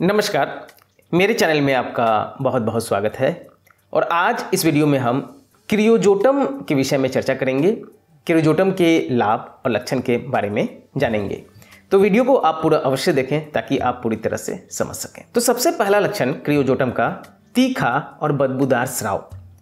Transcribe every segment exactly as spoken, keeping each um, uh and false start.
नमस्कार, मेरे चैनल में आपका बहुत बहुत स्वागत है। और आज इस वीडियो में हम क्रियोजोटम के विषय में चर्चा करेंगे। क्रियोजोटम के लाभ और लक्षण के बारे में जानेंगे, तो वीडियो को आप पूरा अवश्य देखें ताकि आप पूरी तरह से समझ सकें। तो सबसे पहला लक्षण क्रियोजोटम का तीखा और बदबूदार स्राव।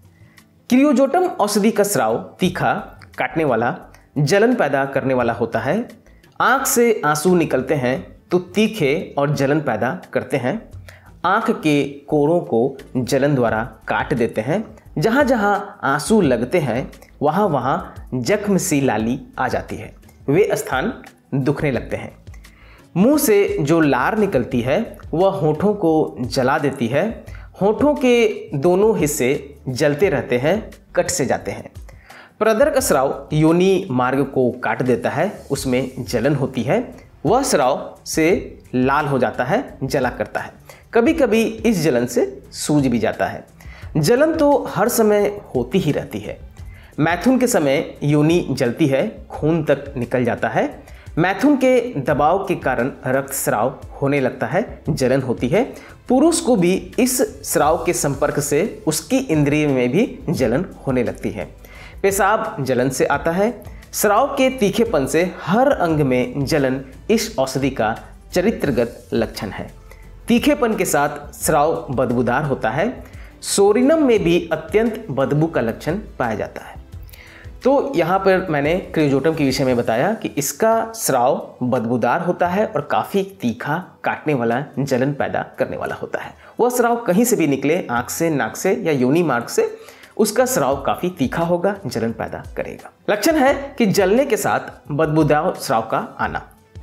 क्रियोजोटम औषधि का स्राव तीखा, काटने वाला, जलन पैदा करने वाला होता है। आँख से आंसू निकलते हैं तो तीखे और जलन पैदा करते हैं। आँख के कोरों को जलन द्वारा काट देते हैं। जहाँ जहाँ आंसू लगते हैं वहाँ वहाँ जख्म सी लाली आ जाती है, वे स्थान दुखने लगते हैं। मुंह से जो लार निकलती है वह होठों को जला देती है। होठों के दोनों हिस्से जलते रहते हैं, कट से जाते हैं। प्रदर का स्राव योनि मार्ग को काट देता है, उसमें जलन होती है। वह स्राव से लाल हो जाता है, जला करता है। कभी कभी इस जलन से सूज भी जाता है। जलन तो हर समय होती ही रहती है। मैथुन के समय योनि जलती है, खून तक निकल जाता है। मैथुन के दबाव के कारण रक्त स्राव होने लगता है, जलन होती है। पुरुष को भी इस स्राव के संपर्क से उसकी इंद्रिय में भी जलन होने लगती है। पेशाब जलन से आता है। स्राव के तीखेपन से हर अंग में जलन इस औषधि का चरित्रगत लक्षण है। तीखेपन के साथ स्राव बदबूदार होता है। सोरिनम में भी अत्यंत बदबू का लक्षण पाया जाता है। तो यहाँ पर मैंने क्रियोजोटम के विषय में बताया कि इसका स्राव बदबूदार होता है और काफ़ी तीखा, काटने वाला, जलन पैदा करने वाला होता है। वह स्राव कहीं से भी निकले, आँख से, नाक से या योनि मार्ग से, उसका स्राव काफ़ी तीखा होगा, जलन पैदा करेगा। लक्षण है कि जलने के साथ बदबूदार स्राव का आना।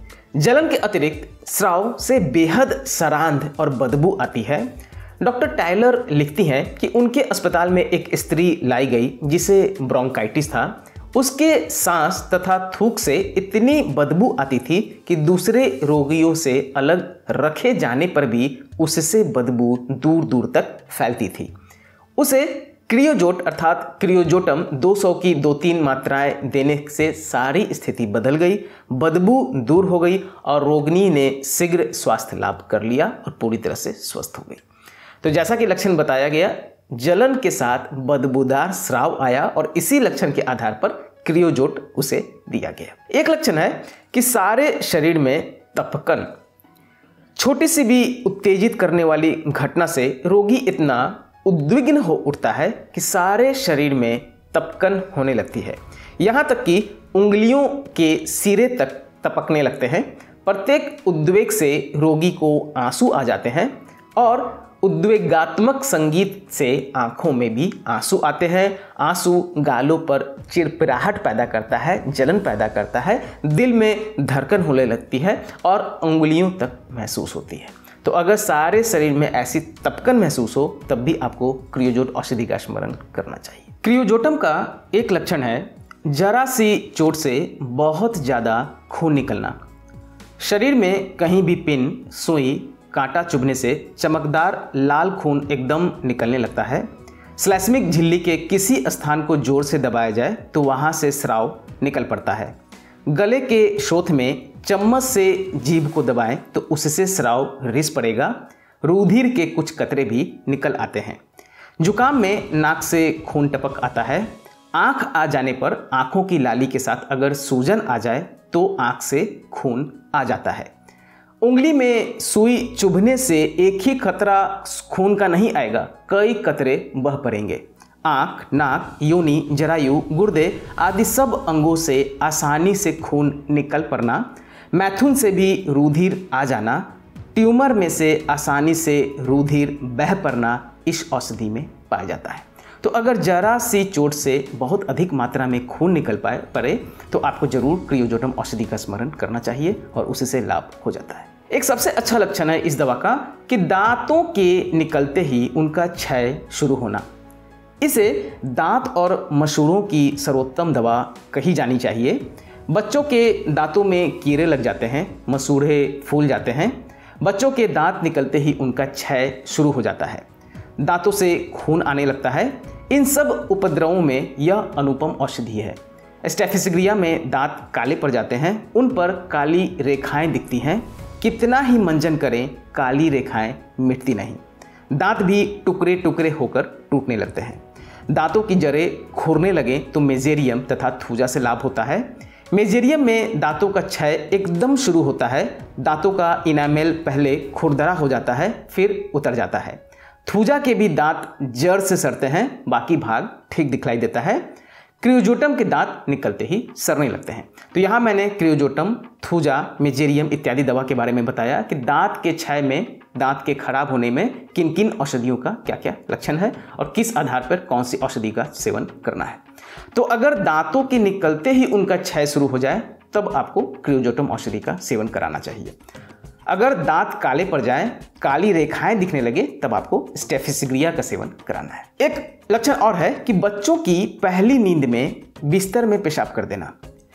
जलन के अतिरिक्त स्राव से बेहद सरांध और बदबू आती है। डॉक्टर टायलर लिखती हैं कि उनके अस्पताल में एक स्त्री लाई गई जिसे ब्रोंकाइटिस था। उसके सांस तथा थूक से इतनी बदबू आती थी कि दूसरे रोगियों से अलग रखे जाने पर भी उससे बदबू दूर दूर तक फैलती थी। उसे क्रियोजोट अर्थात क्रियोजोटम दो सौ की दो तीन मात्राएं देने से सारी स्थिति बदल गई, बदबू दूर हो गई और रोगिणी ने शीघ्र स्वास्थ्य लाभ कर लिया और पूरी तरह से स्वस्थ हो गई। तो जैसा कि लक्षण बताया गया, जलन के साथ बदबूदार स्राव आया और इसी लक्षण के आधार पर क्रियोजोट उसे दिया गया। एक लक्षण है कि सारे शरीर में तपकन। छोटी सी भी उत्तेजित करने वाली घटना से रोगी इतना उद्विग्न हो उठता है कि सारे शरीर में तपकन होने लगती है। यहाँ तक कि उंगलियों के सिरे तक तपकने लगते हैं। प्रत्येक उद्वेग से रोगी को आंसू आ जाते हैं और उद्वेगात्मक संगीत से आंखों में भी आंसू आते हैं। आंसू गालों पर चिड़चिड़ाहट पैदा करता है, जलन पैदा करता है, दिल में धड़कन होने लगती है और उंगलियों तक महसूस होती है। तो अगर सारे शरीर में ऐसी तपकन महसूस हो तब भी आपको क्रियोजोट औषधि का स्मरण करना चाहिए। क्रियोजोटम का एक लक्षण है जरा सी चोट से बहुत ज़्यादा खून निकलना। शरीर में कहीं भी पिन, सुई, कांटा चुभने से चमकदार लाल खून एकदम निकलने लगता है। स्लैस्मिक झिल्ली के किसी स्थान को जोर से दबाया जाए तो वहाँ से स्राव निकल पड़ता है। गले के शोथ में चम्मच से जीभ को दबाएं तो उससे स्राव रिस पड़ेगा। रुधिर के कुछ कतरे भी निकल आते हैं। जुकाम में नाक से खून टपक आता है। आँख आ जाने पर आँखों की लाली के साथ अगर सूजन आ जाए तो आँख से खून आ जाता है। उंगली में सुई चुभने से एक ही खतरा खून का नहीं आएगा, कई कतरे बह पड़ेंगे। आँख, नाक, योनि, जरायु, गुर्दे आदि सब अंगों से आसानी से खून निकल पड़ना। मैथुन से भी रुधिर आ जाना। ट्यूमर में से आसानी से रुधिर बह पड़ना इस औषधि में पाया जाता है। तो अगर जरा सी चोट से बहुत अधिक मात्रा में खून निकल पाए पड़े तो आपको जरूर क्रियोजोटम औषधि का स्मरण करना चाहिए और उससे लाभ हो जाता है। एक सबसे अच्छा लक्षण है इस दवा का कि दांतों के निकलते ही उनका क्षय शुरू होना। इसे दांत और मसूड़ों की सर्वोत्तम दवा कही जानी चाहिए। बच्चों के दांतों में कीड़े लग जाते हैं, मसूड़े फूल जाते हैं। बच्चों के दांत निकलते ही उनका क्षय शुरू हो जाता है, दांतों से खून आने लगता है। इन सब उपद्रवों में यह अनुपम औषधि है। स्टेफिसिग्रिया में दांत काले पड़ जाते हैं, उन पर काली रेखाएं दिखती हैं। कितना ही मंजन करें काली रेखाएं मिटती नहीं। दांत भी टुकड़े टुकड़े होकर टूटने लगते हैं। दांतों की जड़ें खुरने लगे तो मेजेरियम तथा थूजा से लाभ होता है। मेजेरियम में दांतों का क्षय एकदम शुरू होता है। दांतों का इनामेल पहले खुरदरा हो जाता है, फिर उतर जाता है। थूजा के भी दांत जड़ से सड़ते हैं, बाकी भाग ठीक दिखलाई देता है। क्रियोजोटम के दांत निकलते ही सड़ने लगते हैं। तो यहाँ मैंने क्रियोजोटम, थूजा, मेजेरियम इत्यादि दवा के बारे में बताया कि दांत के क्षय में, दांत के खराब होने में किन किन औषधियों का क्या क्या लक्षण है और किस आधार पर कौन सी औषधि का सेवन करना है। तो अगर दांतों के निकलते ही उनका क्षय शुरू हो जाए तब आपको क्रियोजोटम औषधि का सेवन कराना चाहिए। अगर दांत काले पड़ जाएं, काली रेखाएं दिखने लगे, तब आपको स्टेफिसिग्रिया का सेवन कराना है। एक लक्षण और है कि बच्चों की पहली नींद में बिस्तर में पेशाब कर देना।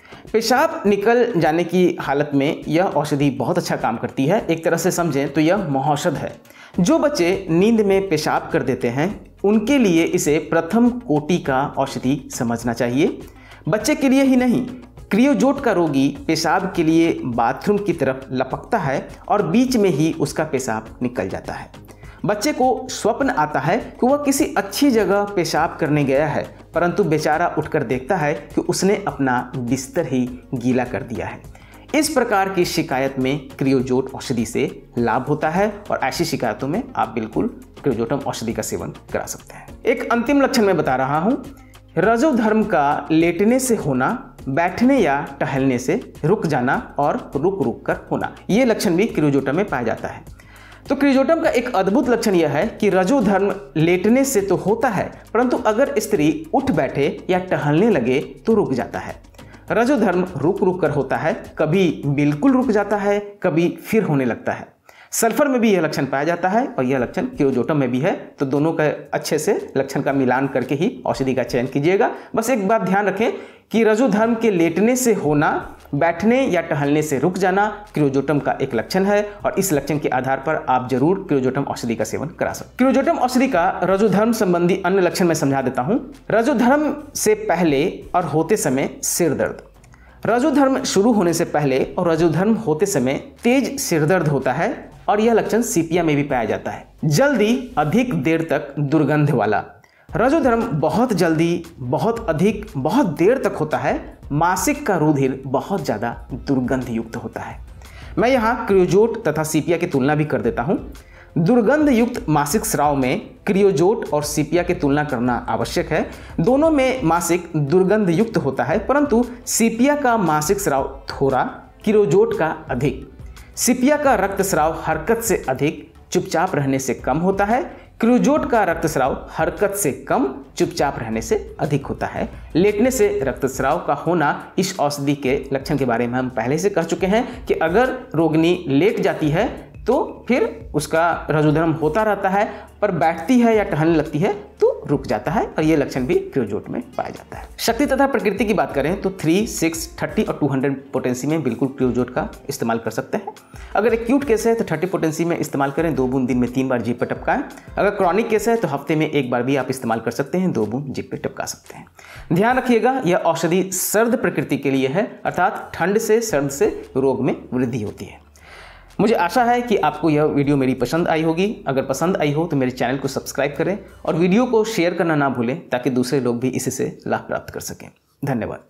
पेशाब निकल जाने की हालत में यह औषधि बहुत अच्छा काम करती है। एक तरह से समझें तो यह महौषध है। जो बच्चे नींद में पेशाब कर देते हैं उनके लिए इसे प्रथम कोटि का औषधि समझना चाहिए। बच्चे के लिए ही नहीं, क्रियोजोट का रोगी पेशाब के लिए बाथरूम की तरफ लपकता है और बीच में ही उसका पेशाब निकल जाता है। बच्चे को स्वप्न आता है कि वह किसी अच्छी जगह पेशाब करने गया है, परंतु बेचारा उठकर देखता है कि उसने अपना बिस्तर ही गीला कर दिया है। इस प्रकार की शिकायत में क्रियोजोट औषधि से लाभ होता है और ऐसी शिकायतों में आप बिल्कुल क्रियोजोटम औषधि का सेवन करा सकते हैं। एक अंतिम लक्षण मैं बता रहा हूँ, रजोधर्म का लेटने से होना, बैठने या टहलने से रुक जाना और रुक रुक कर होना, ये लक्षण भी क्रियोजोटम में पाया जाता है। तो क्रियोजोटम का एक अद्भुत लक्षण यह है कि रजोधर्म लेटने से तो होता है, परंतु अगर स्त्री उठ बैठे या टहलने लगे तो रुक जाता है। रजोधर्म रुक रुक कर होता है, कभी बिल्कुल रुक जाता है, कभी फिर होने लगता है। सल्फर में भी यह लक्षण पाया जाता है और यह लक्षण क्रियोजोटम में भी है। तो दोनों का अच्छे से लक्षण का मिलान करके ही औषधि का चयन कीजिएगा। बस एक बात ध्यान रखें कि रजोधर्म के लेटने से होना, बैठने या टहलने से रुक जाना क्रियोजोटम का एक लक्षण है और इस लक्षण के आधार पर आप जरूर क्रियोजोटम औषधि का सेवन करा सकते हैं। क्रियोजोटम औषधि का रजोधर्म संबंधी अन्य लक्षण मैं समझा देता हूं। रजोधर्म से पहले और होते समय सिर दर्द। रजोधर्म शुरू होने से पहले और रजोधर्म होते समय तेज सिर दर्द होता है और यह लक्षण सीपिया में भी पाया जाता है। जल्दी, अधिक देर तक दुर्गंध वाला। रजोधर्म बहुत जल्दी, बहुत अधिक, बहुत देर तक होता है। मासिक का रुधिर बहुत ज़्यादा दुर्गंध युक्त होता है। मैं यहाँ क्रियोजोट तथा सीपिया की तुलना भी कर देता हूँ। दुर्गंध युक्त मासिक स्राव में क्रियोजोट और सीपिया की तुलना करना आवश्यक है। दोनों में मासिक दुर्गंध युक्त होता है, परंतु सीपिया का मासिक स्राव थोड़ा, क्रियोजोट का अधिक। सीपिया का रक्तस्राव हरकत से अधिक, चुपचाप रहने से कम होता है। क्रियोजोट का रक्तस्राव हरकत से कम, चुपचाप रहने से अधिक होता है। लेटने से रक्तस्राव का होना इस औषधि के लक्षण के बारे में हम पहले से कह चुके हैं कि अगर रोगिणी लेट जाती है तो फिर उसका रजोधर्म होता रहता है, पर बैठती है या टहलने लगती है तो रुक जाता है और ये लक्षण भी क्रियोजोट में पाया जाता है। शक्ति तथा प्रकृति की बात करें तो थ्री, सिक्स, थर्टी और टू हंड्रेड पोटेंसी में बिल्कुल क्रियोजोट का इस्तेमाल कर सकते हैं। अगर एक्यूट केस है तो थर्टी पोटेंसी में इस्तेमाल करें, दो बूंद दिन में तीन बार जीभ पर टपकाएं। अगर क्रॉनिक केस है तो हफ्ते में एक बार भी आप इस्तेमाल कर सकते हैं, दो बूंद जीभ पर टपका सकते हैं। ध्यान रखिएगा, यह औषधि सर्द प्रकृति के लिए है, अर्थात ठंड से सर्द से रोग में वृद्धि होती है। मुझे आशा है कि आपको यह वीडियो मेरी पसंद आई होगी। अगर पसंद आई हो तो मेरे चैनल को सब्सक्राइब करें और वीडियो को शेयर करना ना भूलें ताकि दूसरे लोग भी इससे लाभ प्राप्त कर सकें। धन्यवाद।